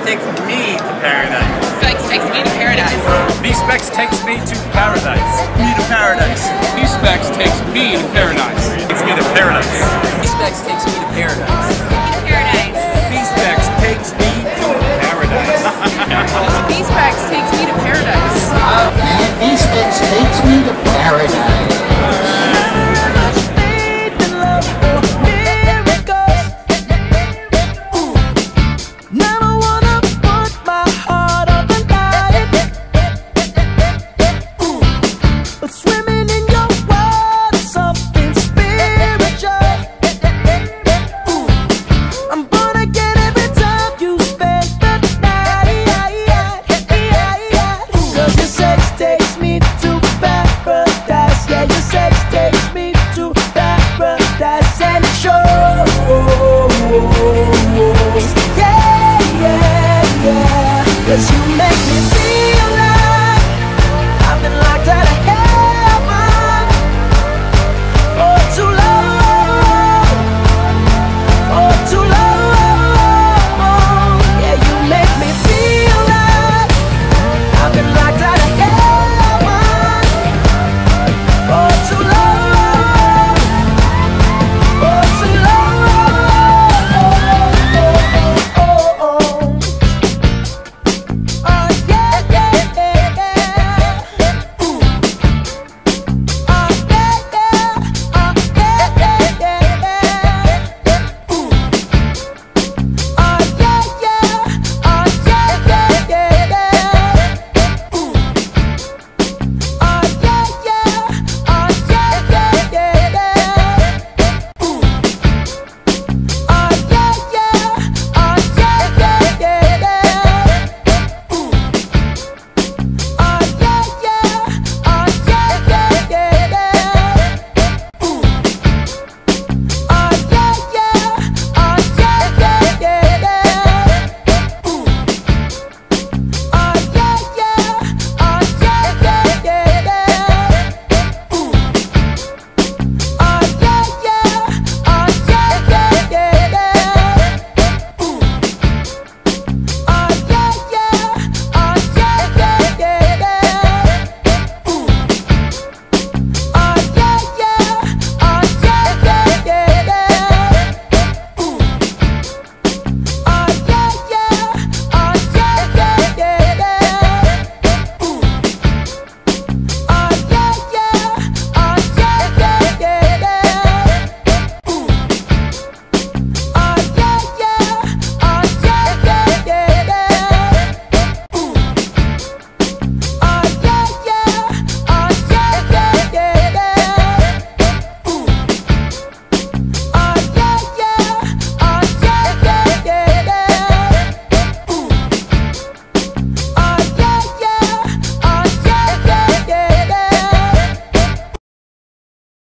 takes me to paradise. VSPEX takes me to paradise. VSPEX takes me to paradise. Me to paradise. VSPEX takes me to paradise. Takes me to paradise. VSPEX takes me to paradise. Paradise. VSPEX takes me to paradise. VSPEX takes me to paradise. And VSPEX takes me to paradise. Cause you